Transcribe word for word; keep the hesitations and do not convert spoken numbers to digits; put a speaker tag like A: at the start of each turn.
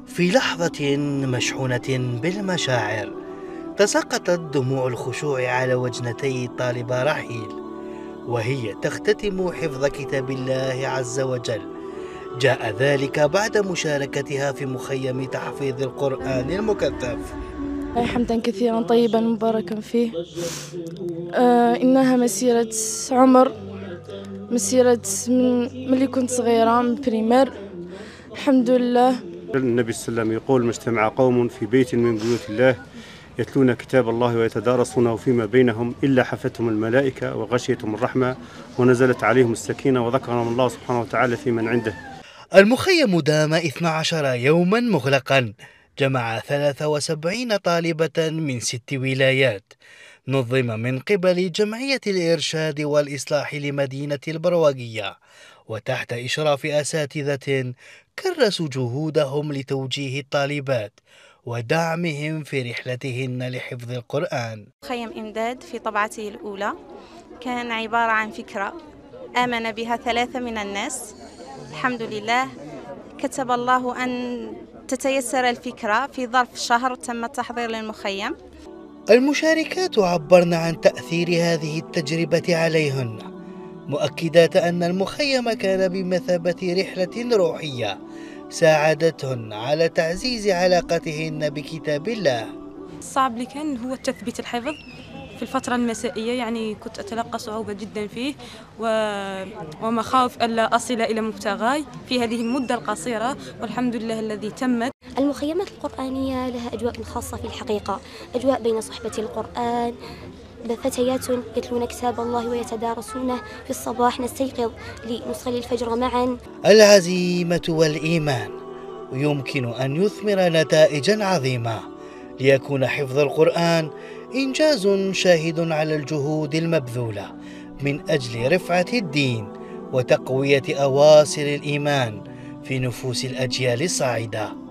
A: في لحظة مشحونة بالمشاعر تساقطت دموع الخشوع على وجنتي الطالبة رحيل وهي تختتم حفظ كتاب الله عز وجل. جاء ذلك بعد مشاركتها في مخيم تحفيظ القرآن المكثف.
B: حمدا كثيرا طيبا مباركا فيه. آه إنها مسيرة عمر، مسيرة من ملي كنت صغيرة، من بريمير. الحمد لله.
C: النبي صلى الله عليه وسلم يقول: ما اجتمع قوم في بيت من بيوت الله يتلون كتاب الله ويتدارسونه فيما بينهم إلا حفتهم الملائكة وغشيتهم الرحمة ونزلت عليهم السكينة وذكرهم الله سبحانه وتعالى في من عنده.
A: المخيم دام اثني عشر يوما مغلقا، جمع ثلاث وسبعين طالبة من ست ولايات، نظم من قبل جمعية الإرشاد والإصلاح لمدينة البرواقية وتحت إشراف أساتذة كرسوا جهودهم لتوجيه الطالبات ودعمهم في رحلتهن لحفظ القرآن.
D: مخيم إمداد في طبعته الأولى كان عبارة عن فكرة آمن بها ثلاثة من الناس. الحمد لله كتب الله أن تتيسر الفكرة. في ظرف شهر تم التحضير للمخيم.
A: المشاركات عبرن عن تأثير هذه التجربة عليهن، مؤكدات أن المخيم كان بمثابة رحلة روحية ساعدتهن على تعزيز علاقتهن بكتاب الله.
E: الصعب اللي كان هو تثبيت الحفظ في الفترة المسائية، يعني كنت أتلقى صعوبة جدا فيه ومخاوف ألا أصل إلى مبتغاي في هذه المدة القصيرة، والحمد لله الذي تمت.
F: المخيمات القرآنية لها أجواء خاصة في الحقيقة، أجواء بين صحبة القرآن، فتيات يتلون كتاب الله ويتدارسونه. في الصباح نستيقظ لنصلي الفجر معا.
A: العزيمة والإيمان يمكن أن يثمر نتائجا عظيمة، ليكون حفظ القرآن إنجاز شاهد على الجهود المبذولة من أجل رفعة الدين وتقوية أواصر الإيمان في نفوس الأجيال الصاعدة.